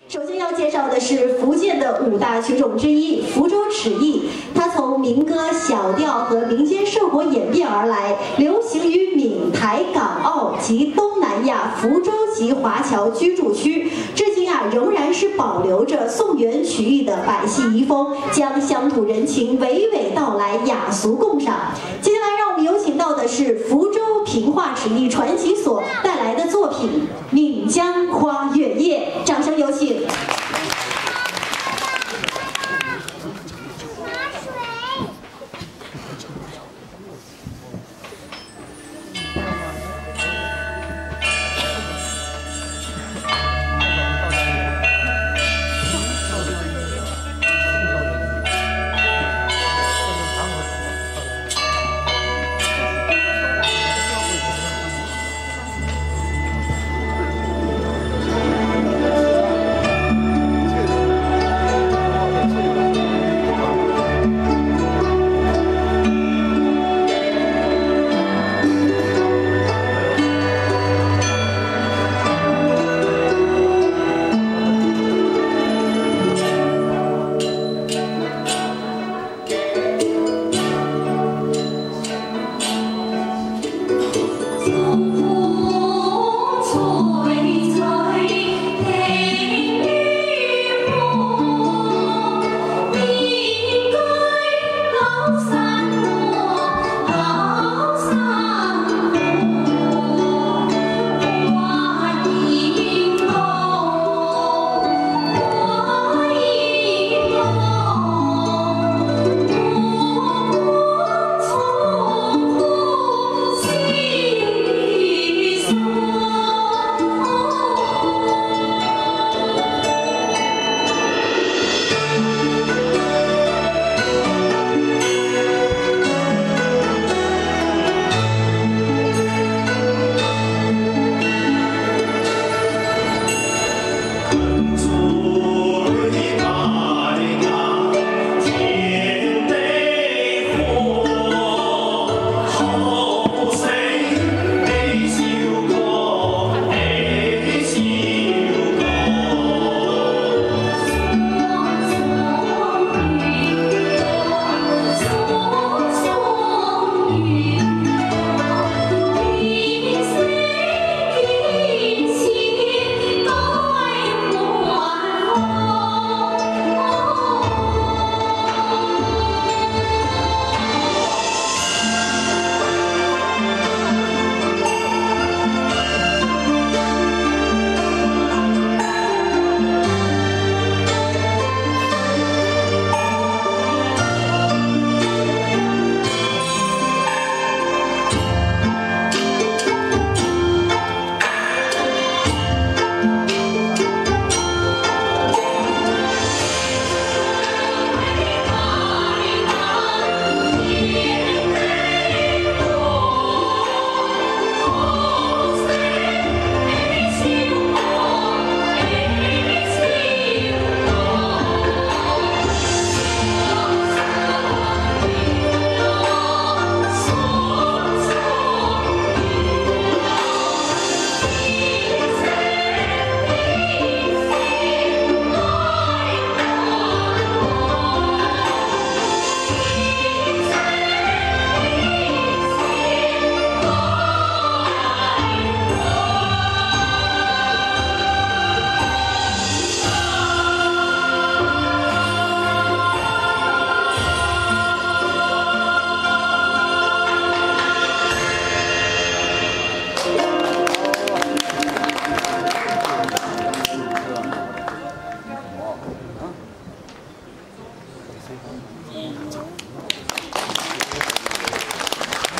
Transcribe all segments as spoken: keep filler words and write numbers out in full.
首先要介绍的是福建的五大曲种之一福州尺艺，它从民歌、小调和民间生活演变而来，流行于闽台、港澳及东南亚福州及华侨居住区，至今啊仍然是保留着宋元曲艺的百戏遗风，将乡土人情娓娓道来，雅俗共赏。接下来让我们有请到的是福州平话尺艺传奇所带来的作品《闽江花月夜》，掌声有请。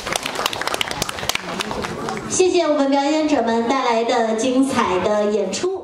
谢谢我们表演者们带来的精彩的演出。